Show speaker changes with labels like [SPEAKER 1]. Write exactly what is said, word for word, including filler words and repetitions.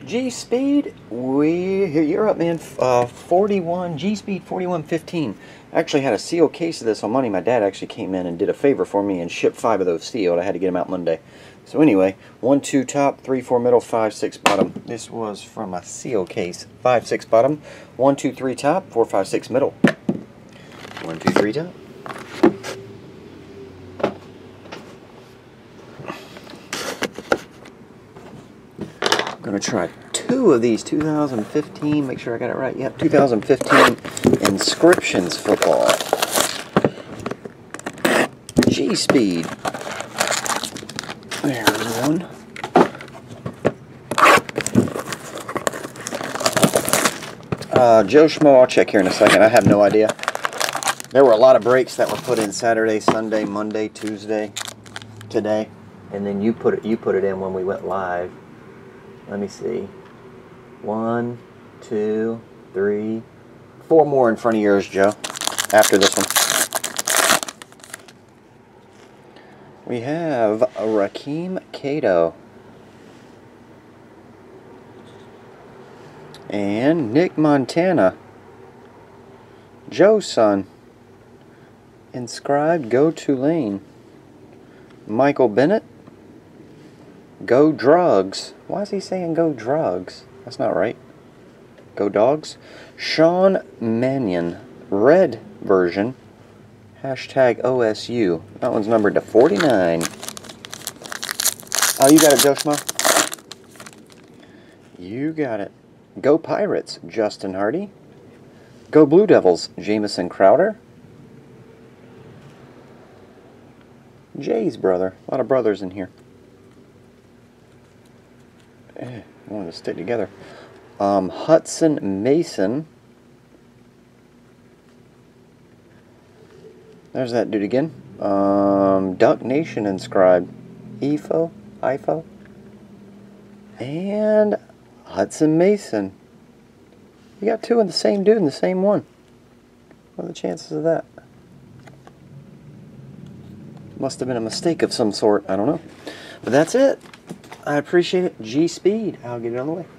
[SPEAKER 1] G-Speed, we you're up, man. Uh, forty-one G-Speed forty-one fifteen. I actually had a sealed case of this on Monday. My dad actually came in and did a favor for me and shipped five of those sealed. I had to get them out Monday. So anyway, one two top, three four middle, five six bottom. This was from a seal case. Five six bottom, one two three top, four five six middle. One two three top. I'm gonna try two of these two thousand fifteen. Make sure I got it right. Yep, two thousand fifteen Inscriptions football. G-Speed. There's one. Uh, Joe Schmo, I'll check here in a second. I have no idea. There were a lot of breaks that were put in Saturday, Sunday, Monday, Tuesday, today, and then you put it. You put it in when we went live. Let me see. One, two, three, four more in front of yours, Joe. After this one. We have a Rakeem Cato. And Nick Montana. Joe's son. Inscribed, Go Tulane. Michael Bennett. Go Drugs. Why is he saying Go Drugs? That's not right. Go Dogs. Sean Mannion. Red version. Hashtag O S U. That one's numbered to forty-nine. Oh, you got it, Joe Schmo? You got it. Go Pirates. Justin Hardy. Go Blue Devils. Jamison Crowder. Jay's brother. A lot of brothers in here. I wanted to stick together. Um, Hudson Mason. There's that dude again. Um, Duck Nation inscribed. E F O? I F O? And Hudson Mason. You got two in the same dude in the same one. What are the chances of that? Must have been a mistake of some sort. I don't know. But that's it. I appreciate it. G-Speed. I'll get it on the way.